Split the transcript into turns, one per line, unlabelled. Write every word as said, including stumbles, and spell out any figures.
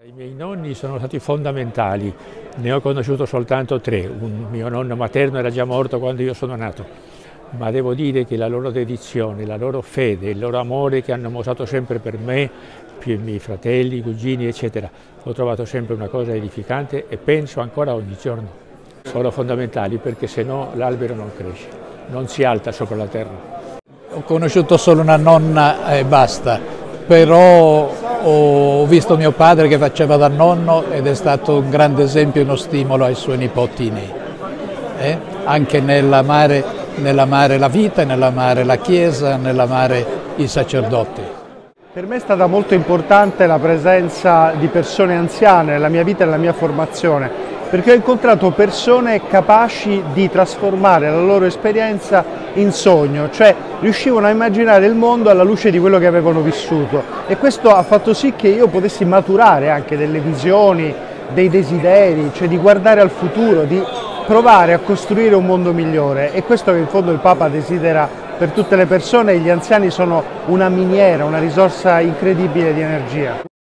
I miei nonni sono stati fondamentali, ne ho conosciuto soltanto tre. Un mio nonno materno era già morto quando io sono nato, ma devo dire che la loro dedizione, la loro fede, il loro amore che hanno mostrato sempre per me, per i miei fratelli, i cugini, eccetera, l'ho trovato sempre una cosa edificante e penso ancora ogni giorno. Sono fondamentali perché se no l'albero non cresce, non si alza sopra la terra.
Ho conosciuto solo una nonna e basta, però ho visto mio padre che faceva da nonno ed è stato un grande esempio e uno stimolo ai suoi nipotini, eh? Anche nell'amare, nell'amare la vita, nell'amare la Chiesa, nell'amare i sacerdoti.
Per me è stata molto importante la presenza di persone anziane nella mia vita e nella mia formazione, perché ho incontrato persone capaci di trasformare la loro esperienza in sogno, cioè riuscivano a immaginare il mondo alla luce di quello che avevano vissuto, e questo ha fatto sì che io potessi maturare anche delle visioni, dei desideri, cioè di guardare al futuro, di provare a costruire un mondo migliore. E questo che in fondo il Papa desidera per tutte le persone, e gli anziani sono una miniera, una risorsa incredibile di energia.